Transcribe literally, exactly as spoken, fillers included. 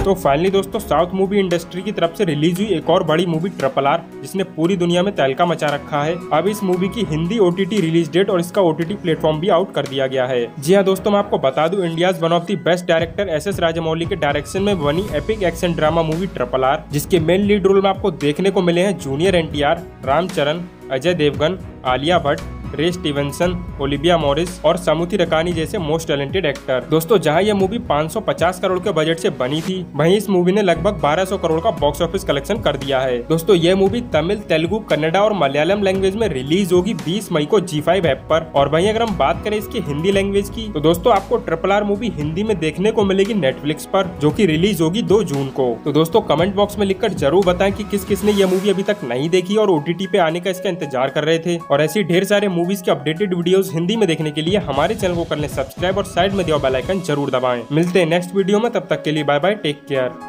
तो फाइनली दोस्तों south movie industry की तरफ से रिलीज हुई एक और बड़ी मूवी ट्रिपल आर, जिसने पूरी दुनिया में तहलका मचा रखा है। अब इस मूवी की हिंदी ओटीटी रिलीज डेट और इसका ओटीटी प्लेटफॉर्म भी आउट कर दिया गया है। जी हाँ दोस्तों, मैं आपको बता दूं, India's one of the best director S S Rajamouli के डायरेक्शन में बनी epic action drama movie triple R, जिसके मेन लीड रोल में आपको देखने को मिले हैं junior N T R, Ram Charan, Ajay Devgan, Alia Bhatt, Ray Stevenson, Olivia Morris और समुथी रकानी जैसे मोस्ट टैलेंटेड एक्टर। दोस्तों जहां यह मूवी पाँच सौ पचास करोड़ के बजट से बनी थी, वहीं इस मूवी ने लगभग बारह सौ करोड़ का बॉक्स ऑफिस कलेक्शन कर दिया है। दोस्तों यह मूवी तमिल, तेलुगु, कन्नड़ा और मलयालम लैंग्वेज में रिलीज होगी बीस मई को जी फाइव ऐप पर। और वहीं अगर हम बात करें इसकी हिंदी लैंग्वेज की, तो दोस्तों आपको ट्रिपल आर मूवी हिंदी में देखने को मिलेगी नेटफ्लिक्स पर, जो की रिलीज होगी दो जून को। तो दोस्तों कमेंट बॉक्स में लिखकर जरूर बताएं कि किस किसने यह मूवी अभी तक नहीं देखी और ओटीटी पे आने का इसका इंतजार कर रहे थे। और ऐसी ढेर सारे मूवीज के अपडेटेड वीडियोस हिंदी में देखने के लिए हमारे चैनल को कर लें सब्सक्राइब और साइड में दिया बेल आइकन जरूर दबाएं। मिलते हैं नेक्स्ट वीडियो में, तब तक के लिए बाय बाय, टेक केयर।